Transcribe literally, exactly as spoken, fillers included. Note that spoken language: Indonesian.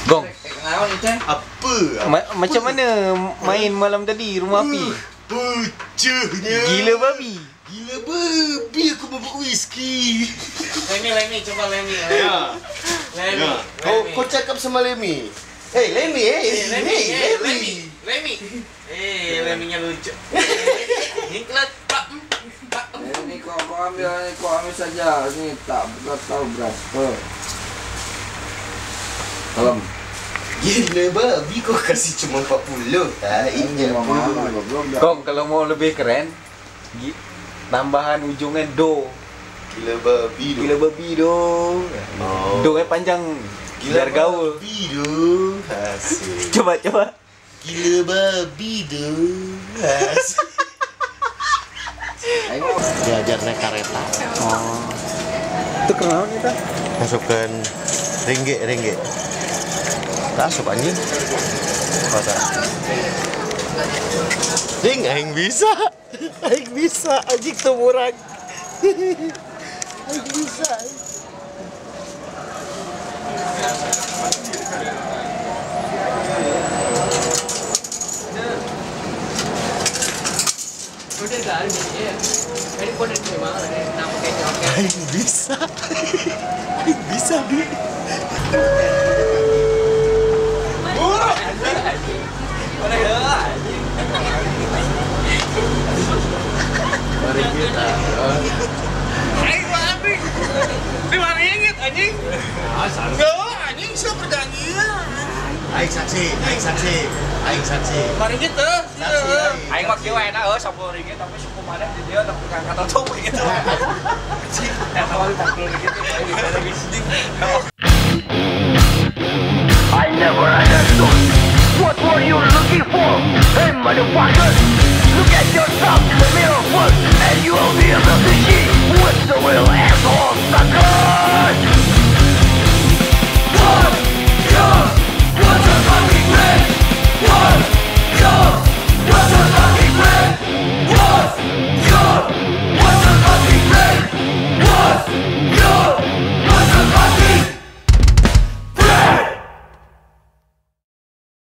Gong. Apa? Ma- macam mana main malam tadi rumah api? Pucuknya. Gila babi. Gila babi aku mabuk whisky. Lemi, Lemi, coba Lemi. Ya. Lemi. Ya. Kau kau cakap sama Lemi. Hey Lemi, hey Lemi, hey Lemi. Lemi. Eh, Leminya lucu. Iklan, Pak. Pak. Ini kau kau ambil, kau ambil saja. Ini tak tak tahu beras. Oh. Salam. Gila babi kau kasih cuma empat puluh. Ha, ini apa? Gong, kalau mau lebih keren, gi- tambahan ujungnya do. Gila babi tu. Gila babi do. Oh. Do yang panjang. Gila Biar gaul. babi tu. Hasil. Coba coba. Gila babi tu. Hasil. Diajar naik kereta. Oh. Itu kenapa kita? Masukkan ringgit ringgit. Masuk anjing. Masa? Ding, aing bisa. Aing bisa anjing tu orang. Aing bisa. Aing bisa. Aing bisa dia. Mari kita. Aing babi. Lima ringgit anjing. Enggak, anjing siapa perjanjian? Aing saksi, aing saksi, aing saksi. Lima ringgit tuh. Saksi. Aing mah kieu enak euy sepuluh ringgit tapi suku mana di dia udah pegang kata tuh gitu. Eta mah empat puluh ringgit aing bisa lagi sedih. I never understood. What were you looking for? Hey, motherfucker! Look at your